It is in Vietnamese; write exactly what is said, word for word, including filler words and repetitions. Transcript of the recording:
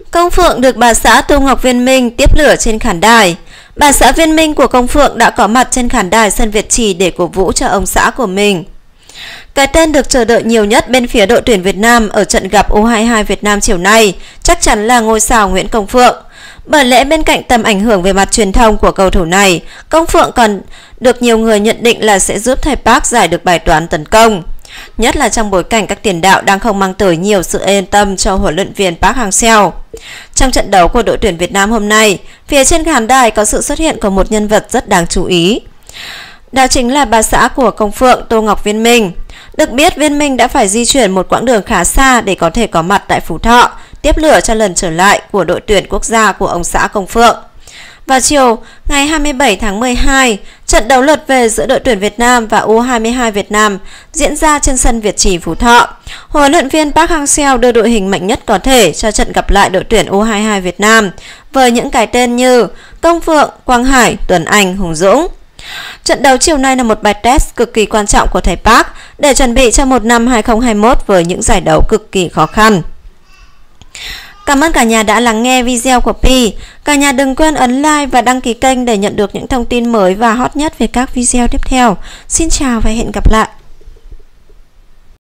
Công Phượng được bà xã Tô Ngọc Viên Minh tiếp lửa trên khán đài. Bà xã Viên Minh của Công Phượng đã có mặt trên khán đài sân Việt Trì để cổ vũ cho ông xã của mình. Cái tên được chờ đợi nhiều nhất bên phía đội tuyển Việt Nam ở trận gặp U hai mươi hai Việt Nam chiều nay chắc chắn là ngôi sao Nguyễn Công Phượng. Bởi lẽ bên cạnh tầm ảnh hưởng về mặt truyền thông của cầu thủ này, Công Phượng còn được nhiều người nhận định là sẽ giúp thầy Park giải được bài toán tấn công. Nhất là trong bối cảnh các tiền đạo đang không mang tới nhiều sự yên tâm cho huấn luyện viên Park Hang-seo. Trong trận đấu của đội tuyển Việt Nam hôm nay, phía trên khán đài có sự xuất hiện của một nhân vật rất đáng chú ý. Đó chính là bà xã của Công Phượng, Tô Ngọc Viên Minh. Được biết, Viên Minh đã phải di chuyển một quãng đường khá xa để có thể có mặt tại Phú Thọ, tiếp lửa cho lần trở lại của đội tuyển quốc gia của ông xã Công Phượng. Vào chiều ngày hai mươi bảy tháng mười hai, trận đấu lượt về giữa đội tuyển Việt Nam và U hai mươi hai Việt Nam diễn ra trên sân Việt Trì Phú Thọ. Huấn luyện viên Park Hang-seo đưa đội hình mạnh nhất có thể cho trận gặp lại đội tuyển U hai mươi hai Việt Nam với những cái tên như Công Phượng, Quang Hải, Tuấn Anh, Hùng Dũng. Trận đấu chiều nay là một bài test cực kỳ quan trọng của thầy Park để chuẩn bị cho một năm hai không hai mốt với những giải đấu cực kỳ khó khăn. Cảm ơn cả nhà đã lắng nghe video của Pi. Cả nhà đừng quên ấn like và đăng ký kênh để nhận được những thông tin mới và hot nhất về các video tiếp theo. Xin chào và hẹn gặp lại.